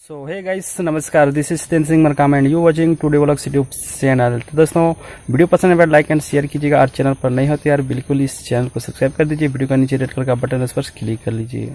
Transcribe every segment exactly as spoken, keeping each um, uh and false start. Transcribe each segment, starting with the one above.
सो hey guys, नमस्कार। This is तेन Singh Markam and you watching today vlogs YouTube channel. तो दोस्तों, वीडियो पसंद है लाइक एंड शेयर कीजिएगा और चैनल पर नहीं होते यार बिल्कुल इस चैनल को सब्सक्राइब कर दीजिए। वीडियो का नीचे रेड कलर का बटन है, उस पर क्लिक कर लीजिए।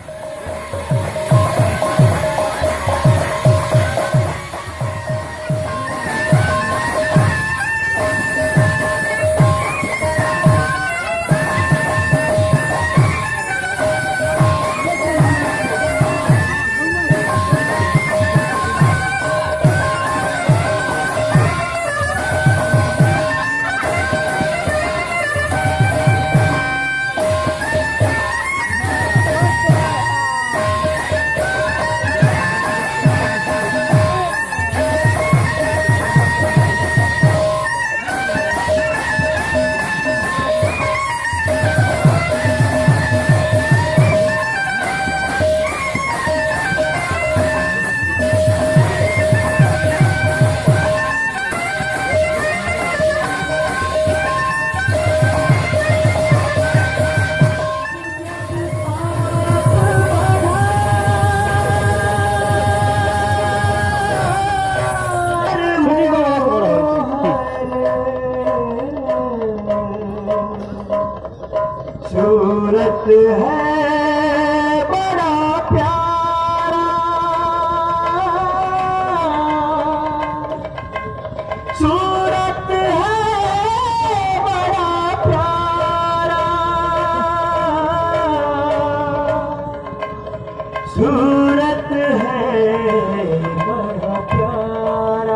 सूरत है बड़ा प्यारा, सूरत है बड़ा प्यारा, सूरत है बड़ा प्यारा।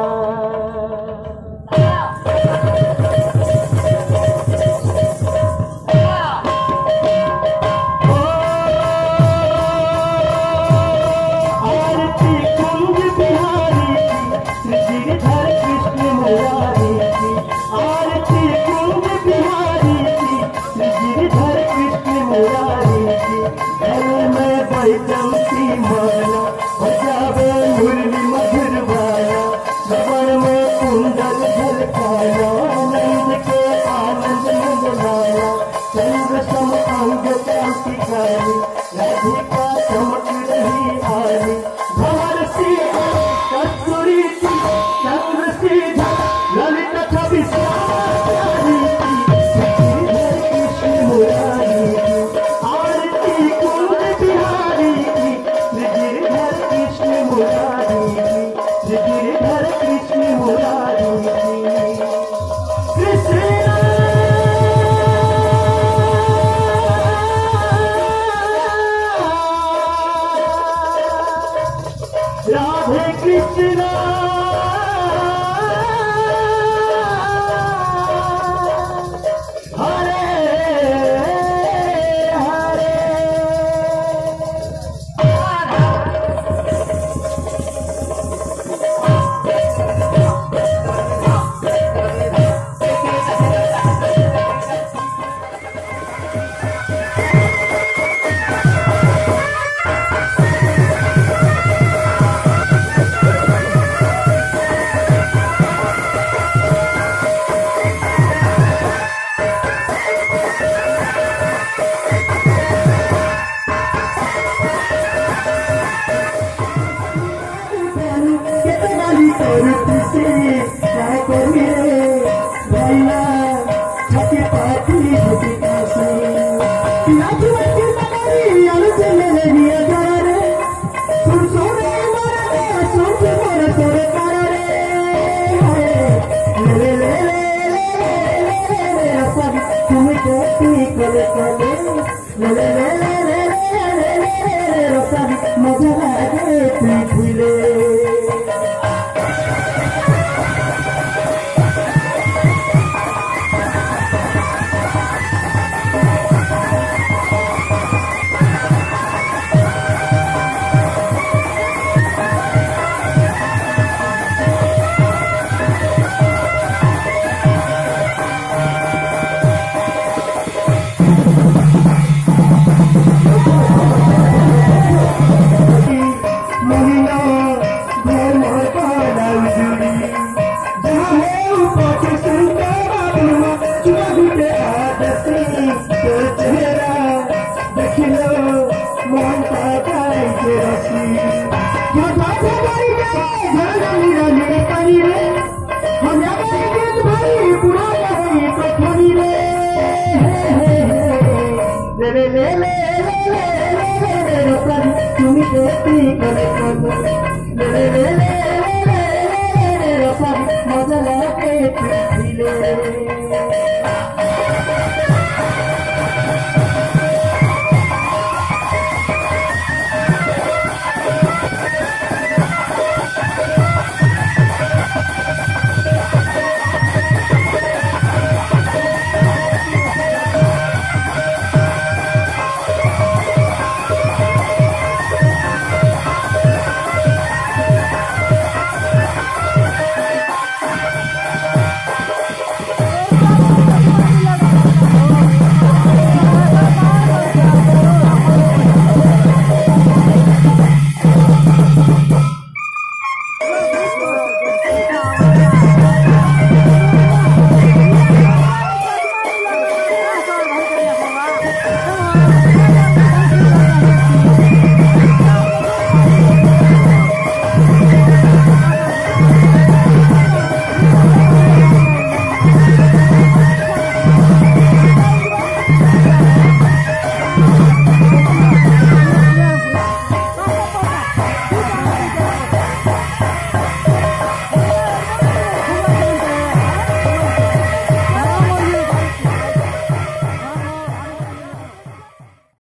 राधिका चमक रही आली, भंवर सी कस्तूरी सी चंद्र सी ललित छवि प्यारी की, श्रीधर कृष्ण मुरारी की आरती कुंज बिहारी की, श्रीधर कृष्ण मुरारी की, श्रीधर कृष्ण मुरारी की। कृष्ण राधे कृष्णा हरे हरे। मजा खेती करे करो ले ले ले ले ले ले रसा मजा लाके पीले